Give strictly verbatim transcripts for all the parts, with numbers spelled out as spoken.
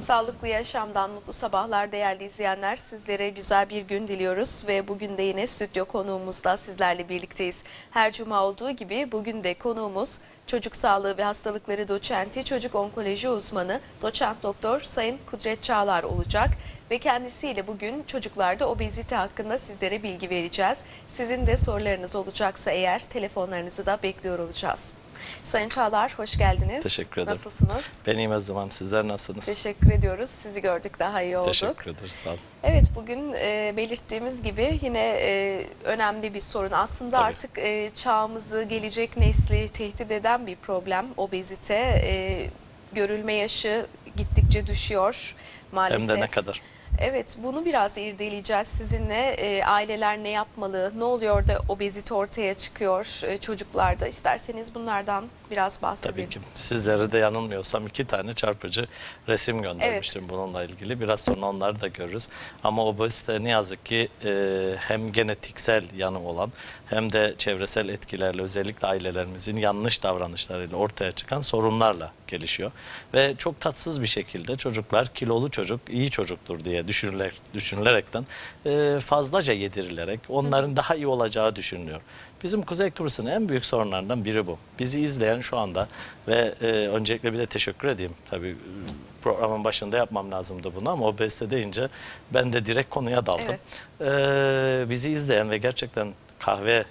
Sağlıklı yaşamdan mutlu sabahlar değerli izleyenler. Sizlere güzel bir gün diliyoruz ve bugün de yine stüdyo konuğumuzda sizlerle birlikteyiz. Her cuma olduğu gibi bugün de konuğumuz çocuk sağlığı ve hastalıkları doçenti, çocuk onkoloji uzmanı doçent doktor Sayın Kudret Çağlar olacak. Ve kendisiyle bugün çocuklarda obezite hakkında sizlere bilgi vereceğiz. Sizin de sorularınız olacaksa eğer telefonlarınızı da bekliyor olacağız. Sayın Çağlar hoş geldiniz. Teşekkür ederim. Nasılsınız? Ben iyiyim Özlem. Sizler nasılsınız? Teşekkür ediyoruz. Sizi gördük daha iyi olduk. Teşekkür ederiz. Sağ olun. Evet, bugün e, belirttiğimiz gibi yine e, önemli bir sorun. Aslında Tabii. artık e, çağımızı, gelecek nesli tehdit eden bir problem obezite. E, görülme yaşı gittikçe düşüyor maalesef. Hem de ne kadar. Evet, bunu biraz irdeleyeceğiz sizinle. E, aileler ne yapmalı? Ne oluyor da obezite ortaya çıkıyor e, çocuklarda? İsterseniz bunlardan biraz bahsedelim. Tabii ki. Sizlere de yanılmıyorsam iki tane çarpıcı resim göndermiştim evet. bununla ilgili. Biraz sonra onları da görürüz. Ama obezite ne yazık ki e, hem genetiksel yanı olan hem de çevresel etkilerle, özellikle ailelerimizin yanlış davranışlarıyla ortaya çıkan sorunlarla gelişiyor. Ve çok tatsız bir şekilde çocuklar kilolu çocuk iyi çocuktur diye düşünülerek, düşünülerekten e, fazlaca yedirilerek onların Hı. daha iyi olacağı düşünülüyor. Bizim Kuzey Kıbrıs'ın en büyük sorunlarından biri bu. Bizi izleyen şu anda ve e, öncelikle bir de teşekkür edeyim. Tabii programın başında yapmam lazımdı bunu ama obezite deyince ben de direkt konuya daldım. Evet. E, bizi izleyen ve gerçekten kahve e,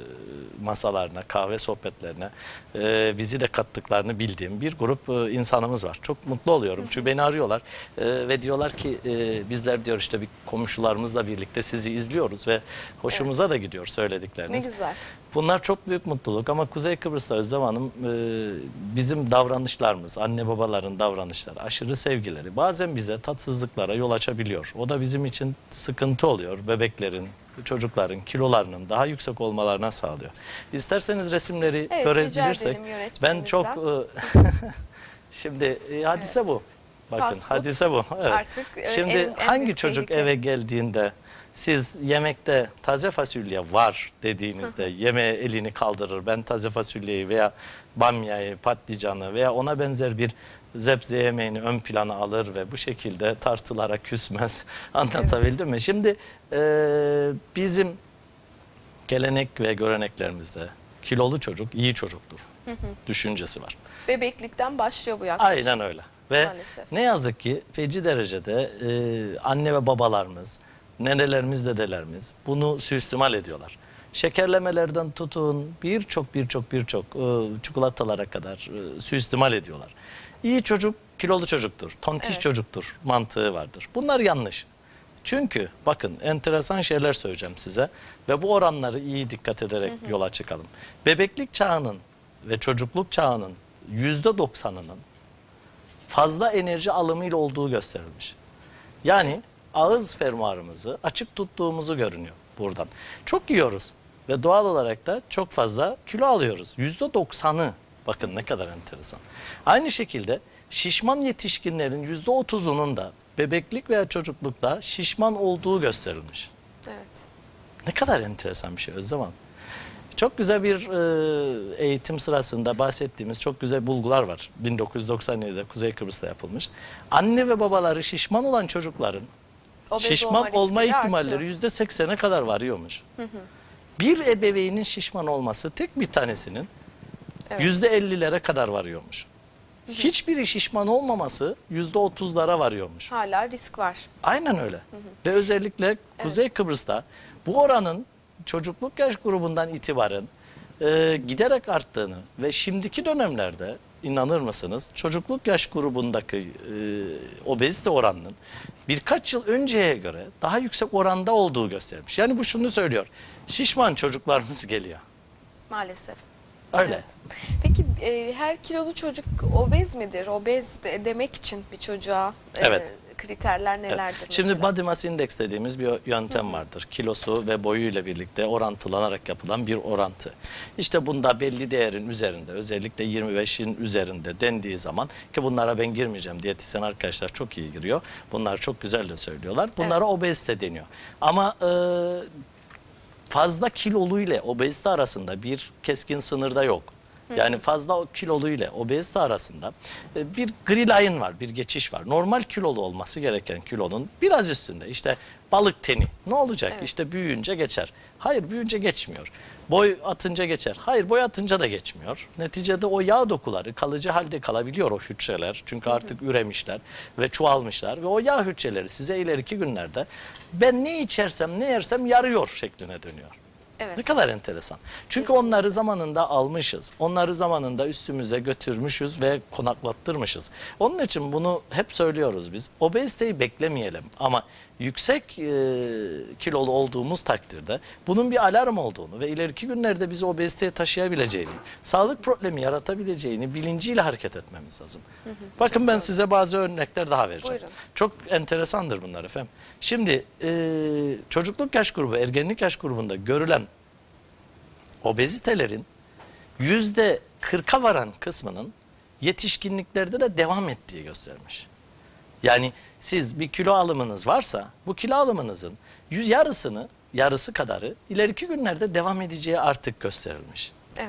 masalarına, kahve sohbetlerine e, bizi de kattıklarını bildiğim bir grup e, insanımız var. Çok mutlu oluyorum. Hı hı. Çünkü beni arıyorlar e, ve diyorlar ki e, bizler diyor işte bir komşularımızla birlikte sizi izliyoruz ve hoşumuza evet. da gidiyor söyledikleriniz. Ne güzel. Bunlar çok büyük mutluluk ama Kuzey Kıbrıs'ta Özlem Hanım e, bizim davranışlarımız, anne babaların davranışları, aşırı sevgileri bazen bize tatsızlıklara yol açabiliyor. O da bizim için sıkıntı oluyor. Bebeklerin, çocukların kilolarının daha yüksek olmalarına sağlıyor. İsterseniz resimleri evet, görebilirsek ben çok şimdi e, hadise evet. bu. Bakın Fast hadise bu. Evet. Artık şimdi en, hangi en çocuk tehlike. eve geldiğinde siz yemekte taze fasulye var dediğinizde yemeğe elini kaldırır. Ben taze fasulyeyi veya bamyayı, patlıcanı veya ona benzer bir zebze yemeğini ön plana alır ve bu şekilde tartılara küsmez. Anlatabildim evet. mi? Şimdi e, bizim gelenek ve göreneklerimizde kilolu çocuk iyi çocuktur hı hı. düşüncesi var. Bebeklikten başlıyor bu yaklaşım. Aynen öyle. Ve maalesef. Ne yazık ki feci derecede e, anne ve babalarımız, nenelerimiz, dedelerimiz bunu suistimal ediyorlar. Şekerlemelerden tutun birçok birçok birçok e, çikolatalara kadar e, suistimal ediyorlar. İyi çocuk kilolu çocuktur, tontiş evet. çocuktur mantığı vardır. Bunlar yanlış. Çünkü bakın enteresan şeyler söyleyeceğim size ve bu oranları iyi dikkat ederek hı hı. yola çıkalım. Bebeklik çağının ve çocukluk çağının yüzde doksanının fazla enerji alımıyla olduğu gösterilmiş. Yani ağız fermuarımızı açık tuttuğumuzu görünüyor buradan. Çok yiyoruz ve doğal olarak da çok fazla kilo alıyoruz. yüzde doksanı bakın ne kadar enteresan. Aynı şekilde şişman yetişkinlerin yüzde otuzunun da bebeklik veya çocuklukta şişman olduğu gösterilmiş. Evet. Ne kadar enteresan bir şey Özlem Hanım. Çok güzel bir e, eğitim sırasında bahsettiğimiz çok güzel bulgular var. bin dokuz yüz doksan yedide Kuzey Kıbrıs'ta yapılmış. Anne ve babaları şişman olan çocukların Obez şişman olma, olma ihtimalleri yüzde seksene kadar varıyormuş. Hı hı. Bir ebeveynin şişman olması tek bir tanesinin yüzde evet. ellilere kadar varıyormuş. Hı hı. Hiçbiri şişman olmaması yüzde otuzlara varıyormuş. Hala risk var. Aynen öyle. Hı hı. Ve özellikle Kuzey evet. Kıbrıs'ta bu oranın çocukluk yaş grubundan itibaren e, giderek arttığını ve şimdiki dönemlerde inanır mısınız çocukluk yaş grubundaki e, obezite oranının birkaç yıl önceye göre daha yüksek oranda olduğu göstermiş. Yani bu şunu söylüyor. Şişman çocuklarımız geliyor. Maalesef. Öyle. Evet. Peki e, her kilolu çocuk obez midir? Obez de, demek için bir çocuğa e, evet. kriterler nelerdir? Evet. Şimdi body mass index dediğimiz bir yöntem Hı-hı. vardır. Kilosu ve boyuyla birlikte orantılanarak yapılan bir orantı. İşte bunda belli değerin üzerinde, özellikle yirmi beşin üzerinde dendiği zaman, ki bunlara ben girmeyeceğim, diyetisyen arkadaşlar çok iyi giriyor. Bunlar çok güzel de söylüyorlar. Bunlara evet. obezite deniyor. Ama e, fazla kilolu ile obezite arasında bir keskin sınırda yok. Yani fazla o kilolu ile obezite arasında e, bir gri line var, bir geçiş var. Normal kilolu olması gereken kilonun biraz üstünde. İşte balık teni ne olacak? Evet. İşte büyüyünce geçer. Hayır, büyüyünce geçmiyor. Boy atınca geçer. Hayır, boy atınca da geçmiyor. Neticede o yağ dokuları kalıcı halde kalabiliyor, o hücreler. Çünkü artık üremişler ve çoğalmışlar ve o yağ hücreleri size ileriki günlerde ben ne içersem ne yersem yarıyor şekline dönüyor. Evet. Ne kadar enteresan. Çünkü Kesinlikle. onları zamanında almışız. Onları zamanında üstümüze götürmüşüz ve konaklattırmışız. Onun için bunu hep söylüyoruz biz. Obeziteyi beklemeyelim ama yüksek e, kilolu olduğumuz takdirde bunun bir alarm olduğunu ve ileriki günlerde bizi obeziteye taşıyabileceğini, sağlık problemi yaratabileceğini bilinciyle hareket etmemiz lazım. Hı hı, Bakın ben doğru. size bazı örnekler daha vereceğim. Buyurun. Çok enteresandır bunlar efendim. Şimdi e, çocukluk yaş grubu, ergenlik yaş grubunda görülen obezitelerin yüzde kırka varan kısmının yetişkinliklerde de devam ettiği göstermiş. Yani siz bir kilo alımınız varsa bu kilo alımınızın yüz yarısını, yarısı kadarı ileriki günlerde devam edeceği artık gösterilmiş. Evet.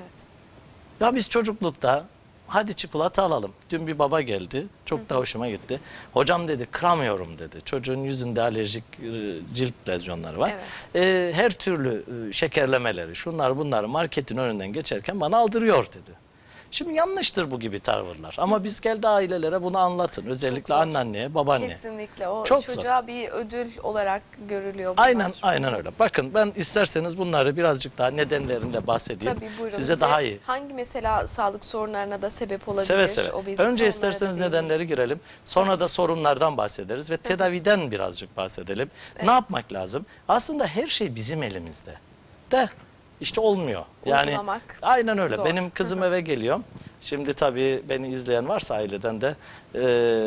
Ya biz çocuklukta hadi çikolata alalım. Dün bir baba geldi. Çok hı hı. da hoşuma gitti. Hocam dedi kıramıyorum dedi. Çocuğun yüzünde alerjik cilt lezyonları var. Evet. Ee, her türlü şekerlemeleri, şunlar bunlar marketin önünden geçerken bana aldırıyor dedi. Şimdi yanlıştır bu gibi tavırlar. Ama biz geldi ailelere bunu anlatın. Özellikle anneanneye, babaanneye. Kesinlikle. O Çok çocuğa zor. bir ödül olarak görülüyor bunlar. Aynen, aynen öyle. Bakın ben isterseniz bunları birazcık daha nedenleriyle bahsedeyim. Tabii, buyurun. Size daha iyi. Hangi mesela sağlık sorunlarına da sebep olabilir? Seve seve. Obezite, önce isterseniz nedenleri girelim. Sonra da sorunlardan bahsederiz ve tedaviden birazcık bahsedelim. Evet. Ne yapmak lazım? Aslında her şey bizim elimizde. De işte olmuyor. Yani uygulamak aynen öyle. zor. Benim kızım eve geliyor. Şimdi tabii beni izleyen varsa aileden de e,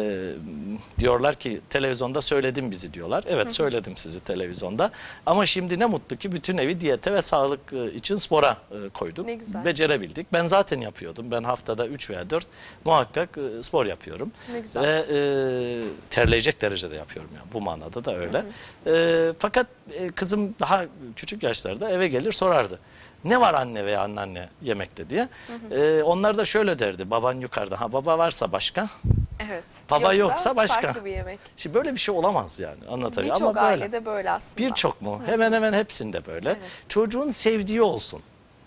diyorlar ki televizyonda söyledim bizi diyorlar. Evet, söyledim sizi televizyonda. Ama şimdi ne mutlu ki bütün evi diyete ve sağlık için spora e, koyduk. Ne güzel. Becerebildik. Ben zaten yapıyordum. Ben haftada üç veya dört muhakkak e, spor yapıyorum. Ne güzel. Ve e, terleyecek derecede yapıyorum yani. Bu manada da öyle. Hı hı. E, fakat e, kızım daha küçük yaşlarda eve gelir sorardı. Ne var anne veya anneanne yemekte diye. Hı hı. Ee, onlar da şöyle derdi. Baban yukarıda. Ha, baba varsa başka. Evet. Baba yoksa, yoksa başka. Farklı bir yemek. Şimdi böyle bir şey olamaz yani. Anlatabiliyor. Birçok Ama böyle. ailede böyle aslında. Birçok mu? Hı. Hemen hemen hepsinde böyle. Evet. Çocuğun sevdiği olsun.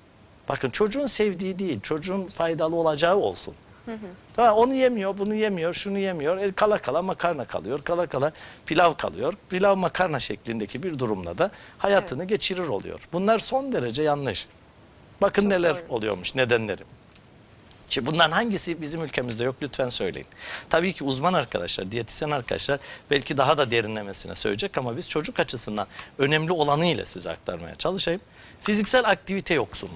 Bakın çocuğun sevdiği değil. Çocuğun faydalı olacağı olsun. Hı hı. Tamam, onu yemiyor, bunu yemiyor, şunu yemiyor. E, kala kala makarna kalıyor, kala kala pilav kalıyor. Pilav makarna şeklindeki bir durumla da hayatını evet. geçirir oluyor. Bunlar son derece yanlış. Bakın çok neler doğru. oluyormuş, nedenleri. Şimdi bunların hangisi bizim ülkemizde yok lütfen söyleyin. Tabii ki uzman arkadaşlar, diyetisyen arkadaşlar belki daha da derinlemesine söyleyecek ama biz çocuk açısından önemli olanıyla size aktarmaya çalışayım. Fiziksel aktivite yoksunluğu.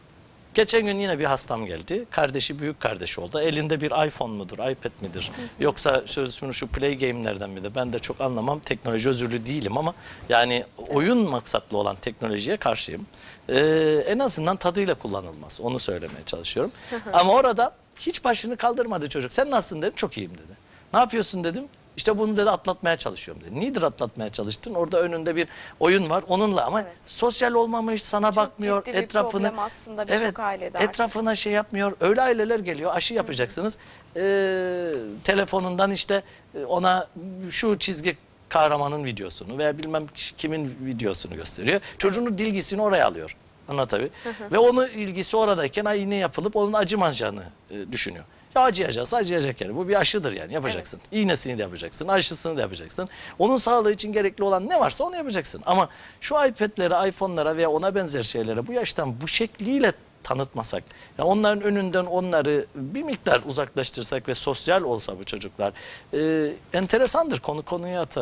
Geçen gün yine bir hastam geldi. Kardeşi büyük kardeşi oldu. Elinde bir iPhone mudur, iPad midir? Yoksa sözünü şu play game'lerden midir? Ben de çok anlamam. Teknoloji özürlü değilim ama yani oyun maksatlı olan teknolojiye karşıyım. Ee, en azından tadıyla kullanılmaz. Onu söylemeye çalışıyorum. Ama orada hiç başını kaldırmadı çocuk. Sen nasılsın dedim. Çok iyiyim dedi. Ne yapıyorsun dedim. İşte bunu dedi atlatmaya çalışıyorum dedi. Nedir atlatmaya çalıştın? Orada önünde bir oyun var onunla ama evet. sosyal olmamış, sana çok bakmıyor, ciddi bir etrafını problem aslında evet, ailede etrafına şey yapmıyor. Öyle aileler geliyor. Aşı yapacaksınız. Ee, telefonundan işte ona şu çizgi kahramanın videosunu veya bilmem kimin videosunu gösteriyor. Çocuğun dilgisini oraya alıyor. Anlatabiliyor. Ve onun ilgisi oradayken iğne yapılıp onun acımayacağını e, düşünüyor. Ya acıyacaksa acıyacak yani. Bu bir aşıdır yani yapacaksın. Evet. İğnesini de yapacaksın, aşısını da yapacaksın. Onun sağlığı için gerekli olan ne varsa onu yapacaksın. Ama şu iPad'lere, iPhone'lara veya ona benzer şeylere bu yaştan bu şekliyle tanıtmasak, yani onların önünden onları bir miktar uzaklaştırsak ve sosyal olsa bu çocuklar, e, enteresandır konu konuyu ata,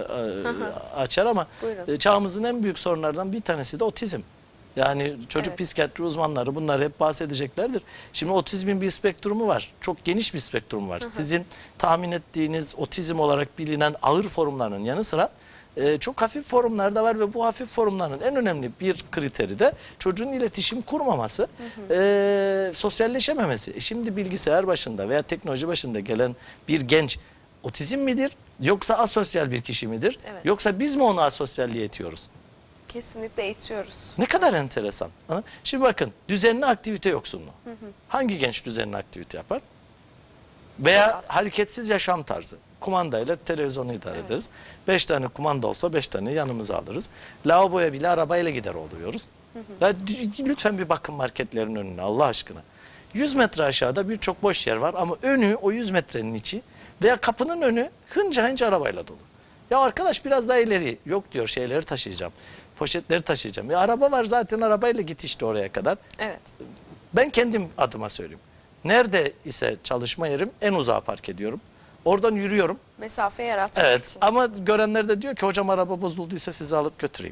e, açar ama e, çağımızın en büyük sorunlardan bir tanesi de otizm. Yani çocuk evet. psikiyatri uzmanları bunları hep bahsedeceklerdir. Şimdi otizmin bir spektrumu var. Çok geniş bir spektrumu var. Hı hı. Sizin tahmin ettiğiniz otizm olarak bilinen ağır formlarının yanı sıra e, çok hafif formlar da var ve bu hafif formların en önemli bir kriteri de çocuğun iletişim kurmaması, hı hı. E, sosyalleşememesi. E şimdi bilgisayar başında veya teknoloji başında gelen bir genç otizm midir? Yoksa asosyal bir kişi midir? Evet. Yoksa biz mi onu asosyalliğe itiyoruz? Kesinlikle eğitiyoruz. Ne kadar enteresan. Ha? Şimdi bakın, düzenli aktivite yoksunluğu. Hı hı. Hangi genç düzenli aktivite yapar? Veya hareketsiz yaşam tarzı. Kumandayla televizyonu idare Evet. ederiz. Beş tane kumanda olsa beş tane yanımıza alırız. Lavaboya bile arabayla gider oluyoruz. Hı hı. Ve lütfen bir bakın marketlerin önüne Allah aşkına. yüz metre aşağıda birçok boş yer var ama önü, o yüz metrenin içi veya kapının önü hınca hınca arabayla dolu. Ya arkadaş biraz daha ileri, yok diyor, şeyleri taşıyacağım. Poşetleri taşıyacağım. Ya araba var zaten, arabayla git işte oraya kadar. Evet. Ben kendim adıma söyleyeyim. Nerede ise çalışma yerim, en uzağa park ediyorum. Oradan yürüyorum. Mesafe yaratmak Evet, için. ama görenler de diyor ki hocam araba bozulduysa sizi alıp götüreyim.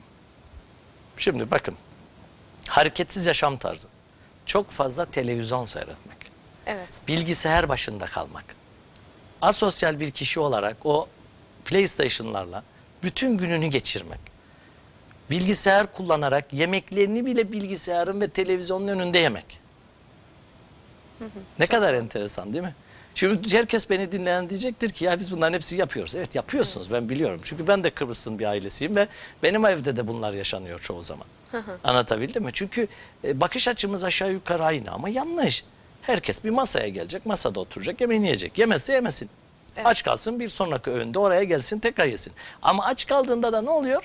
Şimdi bakın, hareketsiz yaşam tarzı. Çok fazla televizyon seyretmek. Evet. Bilgisayar başında kalmak. Asosyal bir kişi olarak o PlayStation'larla bütün gününü geçirmek. Bilgisayar kullanarak yemeklerini bile bilgisayarın ve televizyonun önünde yemek. Hı hı, ne kadar doğru. Enteresan değil mi? Şimdi herkes beni dinleyen diyecektir ki ya biz bunların hepsini yapıyoruz. Evet yapıyorsunuz, evet. Ben biliyorum. Çünkü ben de Kıbrıs'ın bir ailesiyim ve benim evde de bunlar yaşanıyor çoğu zaman. Hı hı. Anlatabildim mi? Çünkü bakış açımız aşağı yukarı aynı ama yanlış. Herkes bir masaya gelecek, masada oturacak, yemeğini yiyecek. Yemezse yemesin. Evet. Aç kalsın, bir sonraki öğünde oraya gelsin, tekrar yesin. Ama aç kaldığında da ne oluyor?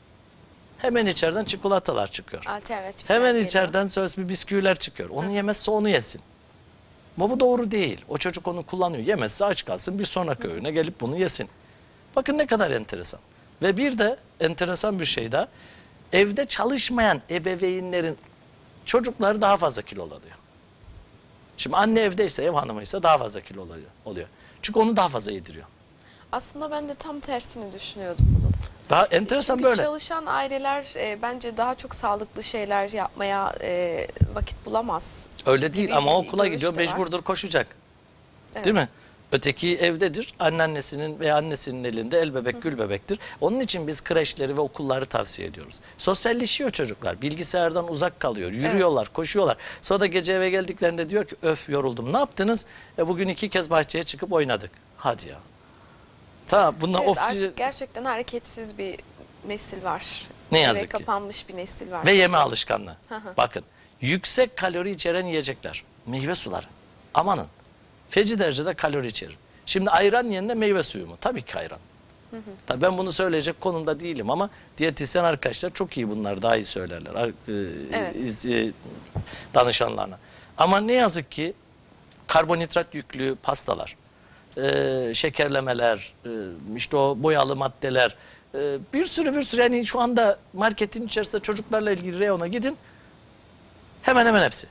Hemen içeriden çikolatalar çıkıyor. Alternatifler Hemen geliyor. içeriden söz bir bisküviler çıkıyor. Onu yemezse onu yesin. Ama bu doğru değil. O çocuk onu kullanıyor. Yemezse aç kalsın, bir sonraki öğüne gelip bunu yesin. Bakın ne kadar enteresan. Ve bir de enteresan bir şey daha. Evde çalışmayan ebeveynlerin çocukları daha fazla kiloluyor. Şimdi anne evdeyse, ev hanımıysa daha fazla kilo oluyor. Çünkü onu daha fazla yediriyor. Aslında ben de tam tersini düşünüyordum bunun. Daha enteresan Çünkü böyle. çalışan aileler e, bence daha çok sağlıklı şeyler yapmaya e, vakit bulamaz. Öyle değil gibi ama bir okula görüş gidiyor, de var. mecburdur koşacak. Evet. Değil mi? Öteki evdedir. Anneannesinin veya annesinin elinde el bebek gül bebektir. Onun için biz kreşleri ve okulları tavsiye ediyoruz. Sosyalleşiyor çocuklar. Bilgisayardan uzak kalıyor. Yürüyorlar, evet. Koşuyorlar. Sonra da gece eve geldiklerinde diyor ki öf yoruldum. Ne yaptınız? E bugün iki kez bahçeye çıkıp oynadık. Hadi ya. Tamam, bunlar Evet, of... artık gerçekten hareketsiz bir nesil var. Ne yazık Eve ki. kapanmış bir nesil var. Ve yeme alışkanlığı. Hı hı. Bakın, yüksek kalori içeren yiyecekler. Meyve suları. Amanın. Feci derecede kalori içerir. Şimdi ayran yerine meyve suyu mu? Tabii ki ayran. Hı hı. Tabii ben bunu söyleyecek konumda değilim ama diyetisyen arkadaşlar çok iyi, bunlar daha iyi söylerler. Evet. iz, e, danışanlarına. Ama ne yazık ki karbonhidrat yüklü pastalar, e, şekerlemeler, e, işte o boyalı maddeler, e, bir sürü bir sürü, yani şu anda marketin içerisinde çocuklarla ilgili reyona gidin, hemen hemen hepsi.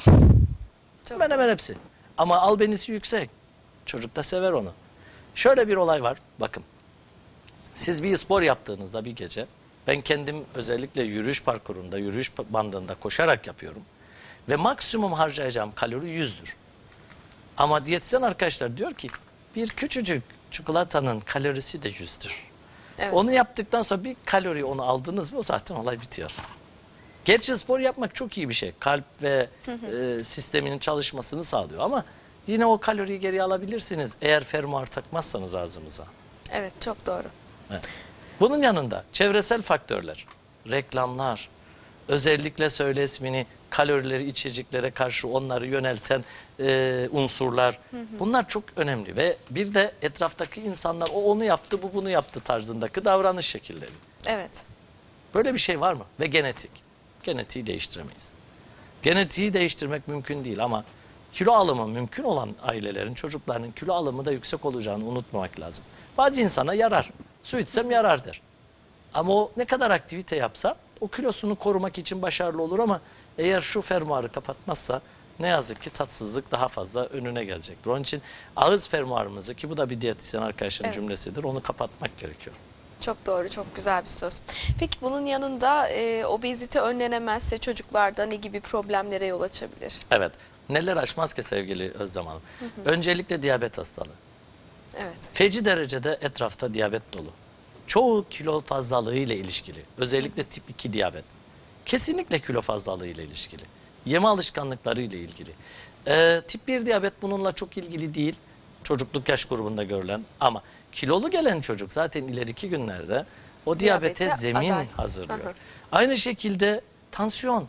Çok hemen hemen hepsi. Ama albenisi yüksek. Çocuk da sever onu. Şöyle bir olay var. Bakın. Siz bir spor yaptığınızda bir gece, ben kendim özellikle yürüyüş parkurunda, yürüyüş bandında koşarak yapıyorum. Ve maksimum harcayacağım kalori yüzdür. Ama diyetisyen arkadaşlar diyor ki bir küçücük çikolatanın kalorisi de yüzdür. Evet. Onu yaptıktan sonra bir kalori onu aldınız mı o zaten olay bitiyor. Gerçi spor yapmak çok iyi bir şey. Kalp ve e, sisteminin çalışmasını sağlıyor ama yine o kaloriyi geri alabilirsiniz eğer fermuar takmazsanız ağzınıza. Evet, çok doğru. Evet. Bunun yanında çevresel faktörler, reklamlar, özellikle söyle ismini, kalorileri içeceklere karşı onları yönelten e, unsurlar, hı hı. bunlar çok önemli ve bir de etraftaki insanlar o onu yaptı, bu bunu yaptı tarzındaki davranış şekilleri. Evet. Böyle bir şey var mı? Ve genetik. Genetiği değiştiremeyiz. Genetiği değiştirmek mümkün değil ama kilo alımı mümkün olan ailelerin çocuklarının kilo alımı da yüksek olacağını unutmamak lazım. Bazı insana yarar. Su içsem yarar der. Ama o ne kadar aktivite yapsa o kilosunu korumak için başarılı olur ama eğer şu fermuarı kapatmazsa ne yazık ki tatsızlık daha fazla önüne gelecektir. Onun için ağız fermuarımızı, ki bu da bir diyetisyen arkadaşların evet. cümlesidir, onu kapatmak gerekiyor. Çok doğru, çok güzel bir söz. Peki bunun yanında e, obezite önlenemezse çocuklarda ne gibi problemlere yol açabilir? Evet. Neler aşmaz ki sevgili Özlem Hanım? Hı hı. Öncelikle diyabet hastalığı. Evet. Feci derecede etrafta diyabet dolu. Çoğu kilo fazlalığı ile ilişkili. Özellikle tip iki diyabet. Kesinlikle kilo fazlalığı ile ilişkili. Yeme alışkanlıkları ile ilgili. Ee, tip bir diyabet bununla çok ilgili değil. Çocukluk yaş grubunda görülen ama kilolu gelen çocuk zaten ileriki günlerde o diyabete, Diyabete zemin aday. hazırlıyor. Hı hı. Aynı şekilde tansiyon.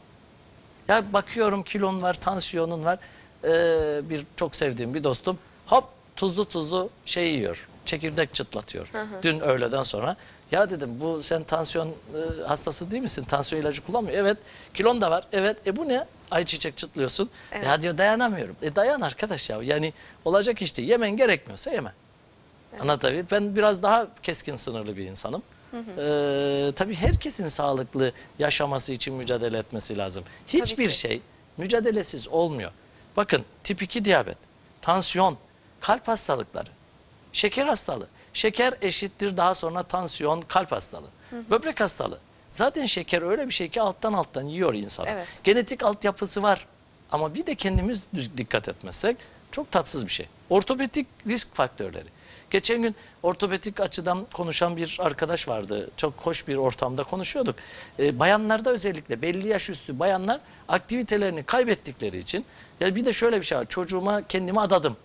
Ya bakıyorum kilon var, tansiyonun var. Ee, bir çok sevdiğim bir dostum hop tuzlu tuzlu şey yiyor. Çekirdek çıtlatıyor. Hı hı. Dün öğleden sonra. Ya dedim bu sen tansiyon e, hastası değil misin? Tansiyon ilacı kullanmıyor. Evet. Kilon da var. Evet. E bu ne? Ayçiçek çıtlıyorsun. Evet. Ya diyor dayanamıyorum. E dayan arkadaş ya. Yani olacak işte. Yemen gerekmiyorsa yeme. Evet. Anlatabiliyor. Ben biraz daha keskin sınırlı bir insanım. Hı hı. Ee, tabii herkesin sağlıklı yaşaması için mücadele etmesi lazım. Hiçbir ki. şey mücadelesiz olmuyor. Bakın tip iki diyabet, tansiyon, kalp hastalıkları, şeker hastalığı. Şeker eşittir daha sonra tansiyon, kalp hastalığı, Hı hı. böbrek hastalığı. Zaten şeker öyle bir şey ki alttan alttan yiyor insanı. Evet. Genetik altyapısı var. Ama bir de kendimiz dikkat etmezsek çok tatsız bir şey. Ortopedik risk faktörleri. Geçen gün ortopedik açıdan konuşan bir arkadaş vardı. Çok hoş bir ortamda konuşuyorduk. Ee, bayanlarda özellikle belli yaş üstü bayanlar aktivitelerini kaybettikleri için ya bir de şöyle bir şey var. Çocuğuma kendimi adadım.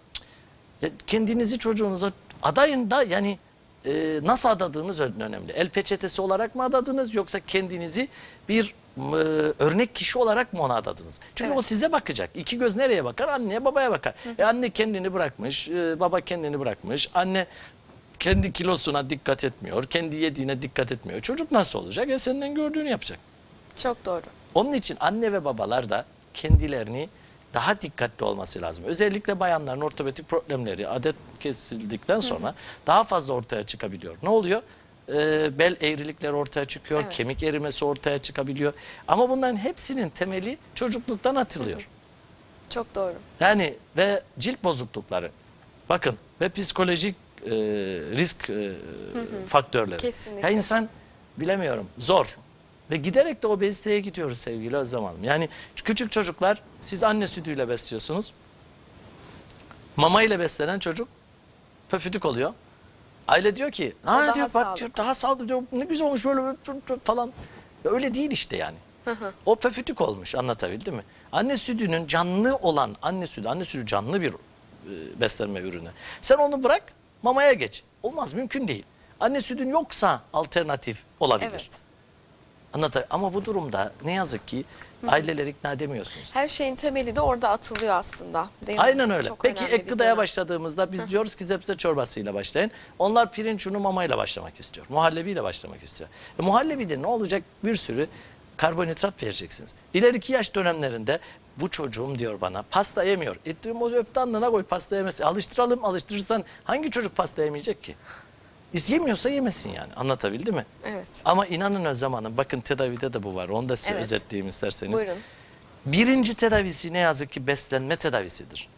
Ya kendinizi çocuğunuza adayın da yani e, nasıl adadığınız önemli. El peçetesi olarak mı adadınız yoksa kendinizi bir e, örnek kişi olarak mı ona adadınız? Çünkü Evet. o size bakacak. İki göz nereye bakar? Anneye babaya bakar. Hı hı. E anne kendini bırakmış, e, baba kendini bırakmış. Anne kendi kilosuna dikkat etmiyor, kendi yediğine dikkat etmiyor. Çocuk nasıl olacak? E senden gördüğünü yapacak. Çok doğru. Onun için anne ve babalar da kendilerini daha dikkatli olması lazım. Özellikle bayanların ortopedik problemleri adet kesildikten sonra hı hı. daha fazla ortaya çıkabiliyor. Ne oluyor? Ee, bel eğrilikleri ortaya çıkıyor, Evet. kemik erimesi ortaya çıkabiliyor. Ama bunların hepsinin temeli çocukluktan atılıyor. Hı hı. Çok doğru. Yani ve cilt bozuklukları. Bakın ve psikolojik e, risk e, hı hı. faktörleri. Kesinlikle. Ya insan bilemiyorum zor. Ve giderek de obeziteye gidiyoruz sevgili Özlem Hanım. Yani küçük çocuklar siz anne sütüyle besliyorsunuz. Mama ile beslenen çocuk pöfüdük oluyor. Aile diyor ki ha daha diyor bak sağlıklı. diyor, daha sağlıklı diyor, ne güzel olmuş böyle falan. Öyle değil işte yani. O pöfütük olmuş, anlatabildim mi? Anne sütünün canlı olan anne sütü, anne sütü canlı bir e, beslenme ürünü. Sen onu bırak mamaya geç. Olmaz, mümkün değil. Anne sütün yoksa alternatif olabilir. Evet. Anlatayım. Ama bu durumda ne yazık ki aileler ikna edemiyorsunuz. Her şeyin temeli de orada atılıyor aslında. Değil mi? Aynen öyle. Çok Peki önemli ek bir gıdaya dönem. başladığımızda biz diyoruz ki zebze çorbasıyla başlayın. Onlar pirinç unu mamayla başlamak istiyor. Muhallebiyle başlamak istiyor. E, muhallebide ne olacak? Bir sürü karbonhidrat vereceksiniz. İleriki yaş dönemlerinde bu çocuğum diyor bana pasta yemiyor. E diyorum o öptü alnına koy pasta yemesi. Alıştıralım, alıştırırsan hangi çocuk pasta yemeyecek ki? Yemiyorsa yemesin yani. Anlatabildi mi? Evet. Ama inanın Özlem Hanım, bakın tedavide de bu var. Onu da size Evet. özetleyeyim isterseniz. Buyurun. Birinci tedavisi ne yazık ki beslenme tedavisidir.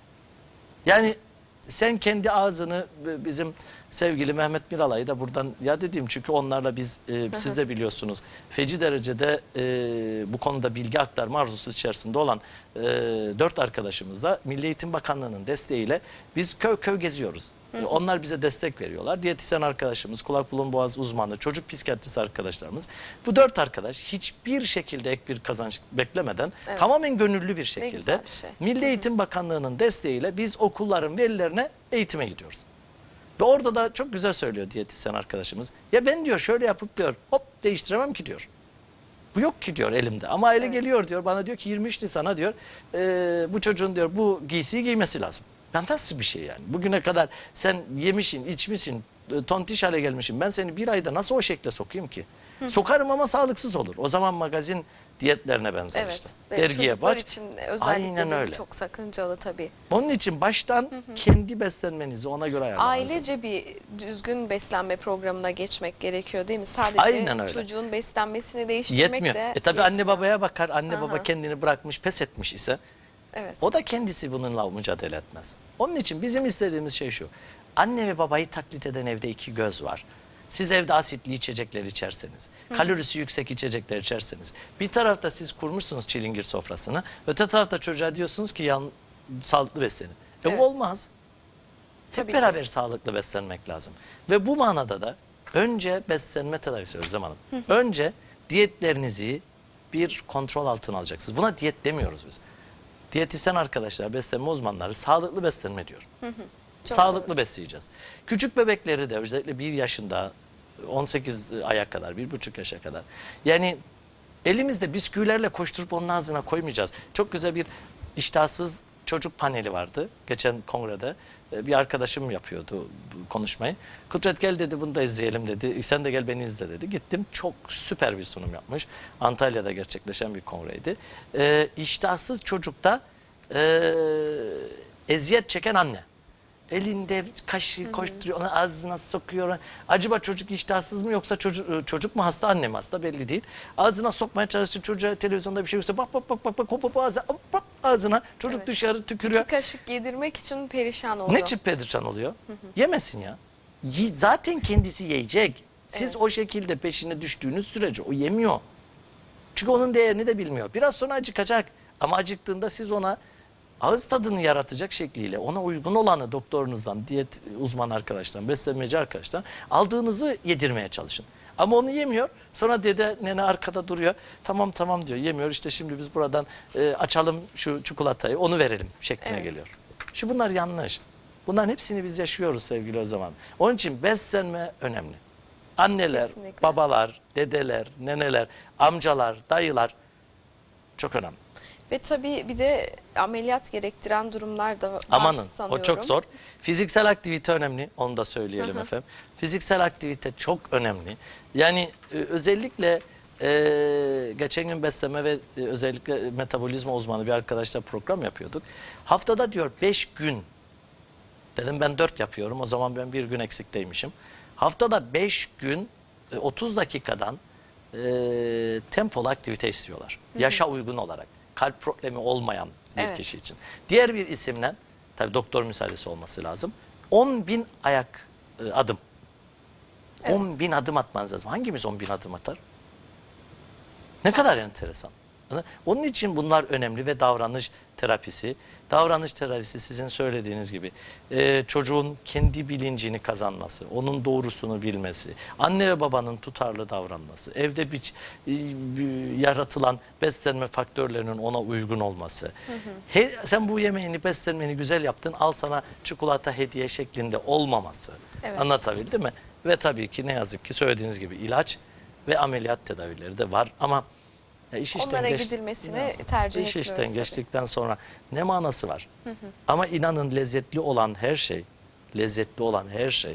Yani sen kendi ağzını bizim sevgili Mehmet Miralay'ı da buradan ya dediğim çünkü onlarla biz e, siz de biliyorsunuz feci derecede e, bu konuda bilgi aktarma arzusu içerisinde olan e, dört arkadaşımızla Milli Eğitim Bakanlığı'nın desteğiyle biz köy köy geziyoruz. Hı hı. Onlar bize destek veriyorlar. Diyetisyen arkadaşımız, kulak burun boğaz uzmanı, çocuk psikiyatrisi arkadaşlarımız. Bu dört arkadaş hiçbir şekilde ek bir kazanç beklemeden Evet. tamamen gönüllü bir Ne şekilde güzel bir şey. Milli Eğitim Bakanlığı'nın desteğiyle biz okulların velilerine eğitime gidiyoruz. Ve orada da çok güzel söylüyor diyetisyen arkadaşımız. Ya ben diyor şöyle yapıp diyor hop değiştiremem ki diyor. Bu yok ki diyor elimde. Ama aile Evet. geliyor diyor bana diyor ki yirmi üç Nisan'a diyor e, bu çocuğun diyor bu giysiyi giymesi lazım. Ben nasıl bir şey yani? Bugüne kadar sen yemişsin, içmişsin, e, tontiş hale gelmişsin. Ben seni bir ayda nasıl o şekle sokayım ki? Hı. Sokarım ama sağlıksız olur. O zaman magazin diyetlerine benzer Evet. işte. Ve Dergiye çocuklar baş. için özellikle Aynen de öyle. çok sakıncalı tabii. Onun için baştan hı hı. kendi beslenmenizi ona göre ayarlamanız lazım. Ailece bir düzgün beslenme programına geçmek gerekiyor değil mi? Sadece Aynen öyle. çocuğun beslenmesini değiştirmek Yetmiyor. de E tabii anne babaya bakar. Anne Aha. baba kendini bırakmış, pes etmiş ise Evet. o da kendisi bununla mücadele etmez. Onun için bizim istediğimiz şey şu. Anne ve babayı taklit eden evde iki göz var. Siz evde asitli içecekler içerseniz, Hı. kalorisi yüksek içecekler içerseniz, bir tarafta siz kurmuşsunuz çilingir sofrasını, öte tarafta çocuğa diyorsunuz ki yan, sağlıklı beslenin. E Evet. bu olmaz. Hep Tabii beraber ki. sağlıklı beslenmek lazım. Ve bu manada da önce beslenme tedavisi Özlem Hanım. Önce diyetlerinizi bir kontrol altına alacaksınız. Buna diyet demiyoruz biz. Diyetisyen arkadaşlar, beslenme uzmanları sağlıklı beslenme diyor. Hı hı. Çok Sağlıklı doğru. besleyeceğiz. Küçük bebekleri de özellikle bir yaşında on sekiz aya kadar, bir buçuk yaşa kadar. Yani elimizde bisküvilerle koşturup onun ağzına koymayacağız. Çok güzel bir iştahsız çocuk paneli vardı geçen kongrede. Bir arkadaşım yapıyordu bu konuşmayı. Kudret gel dedi, bunu da izleyelim dedi. Sen de gel beni izle dedi. Gittim, çok süper bir sunum yapmış. Antalya'da gerçekleşen bir kongreydi. Ee, iştahsız çocukta e, eziyet çeken anne. Elinde kaşığı koşturuyor, onu ağzına sokuyor. Acaba çocuk iştahsız mı yoksa çocuk, çocuk mu hasta, anne mi hasta belli değil. Ağzına sokmaya çalıştı, çocuğa televizyonda bir şey yoksa bak bak bak bak bak hop hop ağzına, hop, hop, ağzına. Çocuk Evet. dışarı tükürüyor. İki kaşık yedirmek için perişan oluyor. Ne çip pedirçan oluyor? Yemesin ya. Yi- Zaten kendisi yiyecek. Siz Evet. o şekilde peşine düştüğünüz sürece o yemiyor. Çünkü onun değerini de bilmiyor. Biraz sonra acıkacak. Ama acıktığında siz ona ağız tadını yaratacak şekliyle ona uygun olanı doktorunuzdan, diyet uzman arkadaşlar, beslenmeci arkadaşlar aldığınızı yedirmeye çalışın. Ama onu yemiyor. Sonra dede nene arkada duruyor. Tamam tamam diyor. Yemiyor. İşte şimdi biz buradan e, açalım şu çikolatayı, onu verelim şekline Evet. geliyor. Şu bunlar yanlış. Bunların hepsini biz yaşıyoruz sevgili o zaman. Onun için beslenme önemli. Anneler, Kesinlikle. babalar, dedeler, neneler, amcalar, dayılar çok önemli. Ve tabii bir de ameliyat gerektiren durumlar da var Amanın, sanıyorum. o çok zor. Fiziksel aktivite önemli, onu da söyleyelim efendim. Fiziksel aktivite çok önemli. Yani e, özellikle e, geçen gün beslenme ve e, özellikle metabolizma uzmanı bir arkadaşla program yapıyorduk. Haftada diyor beş gün, dedim ben dört yapıyorum, o zaman ben bir gün eksikteymişim. Haftada beş gün e, otuz dakikadan e, tempolu aktivite istiyorlar. Yaşa uygun olarak. Kalp problemi olmayan bir Evet. kişi için. Diğer bir isimle, tabii doktor müsaadesi olması lazım, on bin ayak e, adım. Evet. on bin adım atmanız lazım. Hangimiz on bin adım atar? Ne kadar enteresan. Onun için bunlar önemli ve davranış terapisi. Davranış terapisi sizin söylediğiniz gibi e, çocuğun kendi bilincini kazanması, onun doğrusunu bilmesi, anne ve babanın tutarlı davranması, evde bir, bir yaratılan beslenme faktörlerinin ona uygun olması. Hı hı. He, sen bu yemeğini, beslenmeni güzel yaptın, al sana çikolata hediye şeklinde olmaması. Evet. Anlatabildim mi? Ve tabii ki ne yazık ki söylediğiniz gibi ilaç ve ameliyat tedavileri de var ama ya iş işten Onlara geç- gidilmesini Ya, tercih iş etmiyoruz işten tabii. geçtikten sonra ne manası var? Ama inanın lezzetli olan her şey, lezzetli olan her şey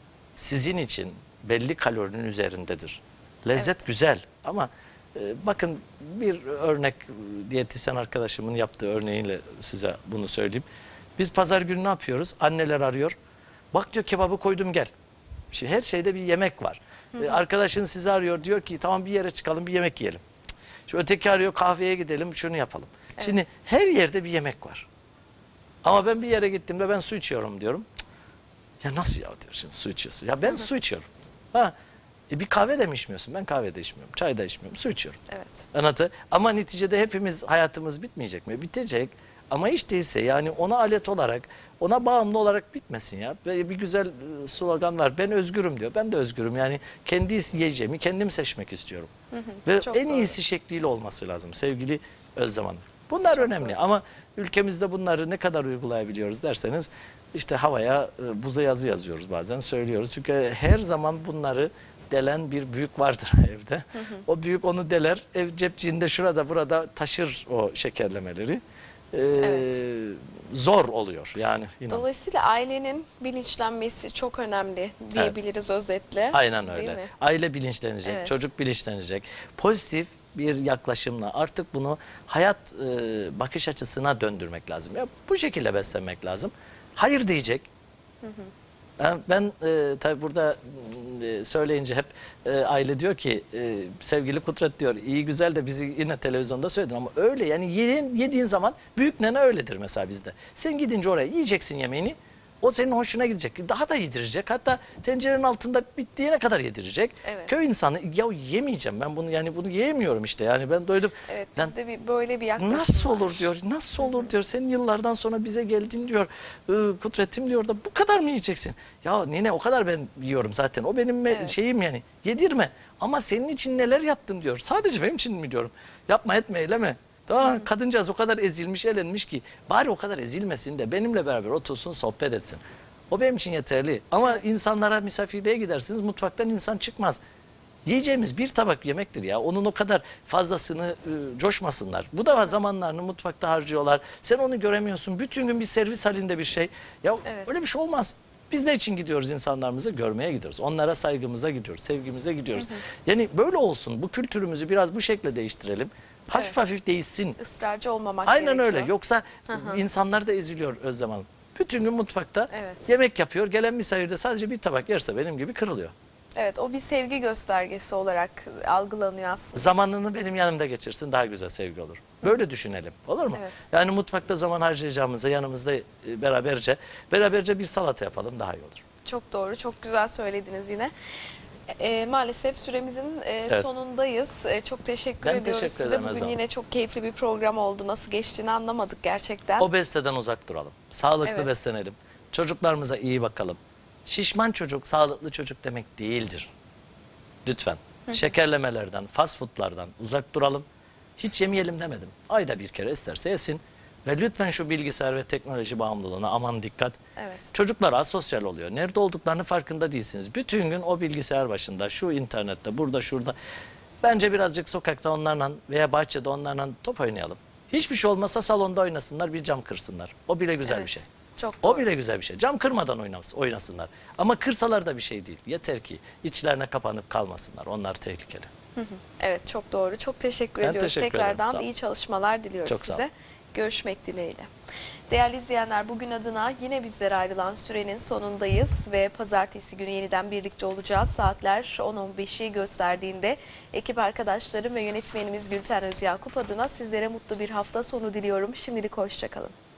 sizin için belli kalorinin üzerindedir. Lezzet Evet. güzel ama e, bakın bir örnek, diyetisyen arkadaşımın yaptığı örneğiyle size bunu söyleyeyim. Biz pazar günü ne yapıyoruz? Anneler arıyor. Bak diyor, kebabı koydum gel. Şimdi her şeyde bir yemek var. E, arkadaşın sizi arıyor, diyor ki tamam bir yere çıkalım bir yemek yiyelim. Şu öteki arıyor, kahveye gidelim, şunu yapalım. Evet. Şimdi her yerde bir yemek var. Ama ben bir yere gittiğimde ben su içiyorum diyorum. Cık, ya nasıl ya diyor, şimdi su içiyorsun. Ya ben su içiyorum. Ha, e bir kahve de mi içmiyorsun? Ben kahve de içmiyorum, çay da içmiyorum, su içiyorum. Evet. Anlatı. Ama neticede hepimiz, hayatımız bitmeyecek mi? Bitecek. Ama hiç değilse yani ona alet olarak, ona bağımlı olarak bitmesin ya. Böyle bir güzel e, slogan var. Ben özgürüm diyor. Ben de özgürüm. Yani kendi yiyeceğimi kendim seçmek istiyorum. Ve çok en doğru. iyisi şekliyle olması lazım sevgili Özlem Hanım. Bunlar önemli ama ülkemizde bunları ne kadar uygulayabiliyoruz derseniz işte havaya e, buza yazı yazıyoruz, bazen söylüyoruz. Çünkü her zaman bunları delen bir büyük vardır evde. O büyük onu deler, ev cepçiğinde şurada burada taşır o şekerlemeleri. Ee, Evet. Zor oluyor yani. inan. Dolayısıyla ailenin bilinçlenmesi çok önemli diyebiliriz özetle. Aynen Değil öyle. mi? Aile bilinçlenecek, Evet. çocuk bilinçlenecek. Pozitif bir yaklaşımla artık bunu hayat e, bakış açısına döndürmek lazım. Ya bu şekilde beslenmek lazım. Hayır diyecek. Ben, ben e, tabii burada e, söyleyince hep e, aile diyor ki e, sevgili Kudret diyor, iyi güzel de bizi yine televizyonda söyledin ama öyle yani yediğin, yediğin zaman büyük nene öyledir mesela bizde. Sen gidince oraya yiyeceksin yemeğini. O senin hoşuna gidecek. Daha da yedirecek. Hatta tencerenin altında bittiğine kadar yedirecek. Evet. Köy insanı ya yemeyeceğim ben bunu, yani bunu yiyemiyorum işte. Yani ben doydum. Evet, Lan bizde bir böyle bir yaklaşım nasıl var. olur diyor. Nasıl olur diyor. Senin yıllardan sonra bize geldin diyor. Ee, Kudret'im diyor da bu kadar mı yiyeceksin? Ya nene o kadar ben yiyorum zaten. O benim Evet. şeyim yani. Yedirme. Ama senin için neler yaptım diyor. Sadece benim için mi diyorum. Yapma etme eyleme. Tamam, kadıncağız o kadar ezilmiş elenmiş ki bari o kadar ezilmesin de benimle beraber otursun sohbet etsin. O benim için yeterli. Ama insanlara misafirliğe gidersiniz, mutfaktan insan çıkmaz. Yiyeceğimiz bir tabak yemektir ya. Onun o kadar fazlasını e, coşmasınlar. Bu da zamanlarını mutfakta harcıyorlar. Sen onu göremiyorsun. Bütün gün bir servis halinde bir şey. Ya Evet. öyle bir şey olmaz. Biz ne için gidiyoruz insanlarımızı? Görmeye gidiyoruz. Onlara saygımıza gidiyoruz. Sevgimize gidiyoruz. Hı hı. Yani böyle olsun. Bu kültürümüzü biraz bu şekilde değiştirelim. Hafif Evet. hafif değişsin. Israrcı olmamak Aynen gerekiyor. öyle. Yoksa Hı hı. insanlar da eziliyor Özlem Hanım. Bütün gün mutfakta Evet. yemek yapıyor. Gelen misafir de sadece bir tabak yerse benim gibi kırılıyor. Evet, o bir sevgi göstergesi olarak algılanıyor aslında. Zamanını benim yanımda geçirsin, daha güzel sevgi olur. Böyle düşünelim, olur mu? Evet. Yani mutfakta zaman harcayacağımıza yanımızda e, beraberce beraberce bir salata yapalım, daha iyi olur. Çok doğru, çok güzel söylediniz yine. E, maalesef süremizin e, Evet. sonundayız. E, çok teşekkür Ben ediyoruz teşekkür size. ederim Bugün Özlem. yine çok keyifli bir program oldu. Nasıl geçtiğini anlamadık gerçekten. Obeziteden uzak duralım. Sağlıklı Evet. beslenelim. Çocuklarımıza iyi bakalım. Şişman çocuk, sağlıklı çocuk demek değildir. Lütfen. Şekerlemelerden, fast foodlardan uzak duralım. Hiç yemeyelim demedim. Ayda bir kere isterse yesin. Ve lütfen şu bilgisayar ve teknoloji bağımlılığına aman dikkat. Evet. Çocuklar asosyal oluyor. Nerede olduklarını farkında değilsiniz. Bütün gün o bilgisayar başında, şu internette, burada, şurada. Bence birazcık sokakta onlarla veya bahçede onlarla top oynayalım. Hiçbir şey olmasa salonda oynasınlar, bir cam kırsınlar. O bile güzel Evet. bir şey. Çok doğru. O bile güzel bir şey. Cam kırmadan oynasın, oynasınlar. Ama kırsalar da bir şey değil. Yeter ki içlerine kapanıp kalmasınlar. Onlar tehlikeli. Evet, çok doğru. Çok teşekkür Ben ediyoruz. teşekkür ederim. Tekrardan Sağ olun. iyi çalışmalar diliyoruz Çok sağ size. olun. Görüşmek dileğiyle. Değerli izleyenler, bugün adına yine bizlere ayrılan sürenin sonundayız ve pazartesi günü yeniden birlikte olacağız. Saatler on on beşi gösterdiğinde ekip arkadaşlarım ve yönetmenimiz Gülten Özyakup adına sizlere mutlu bir hafta sonu diliyorum. Şimdilik hoşça kalın.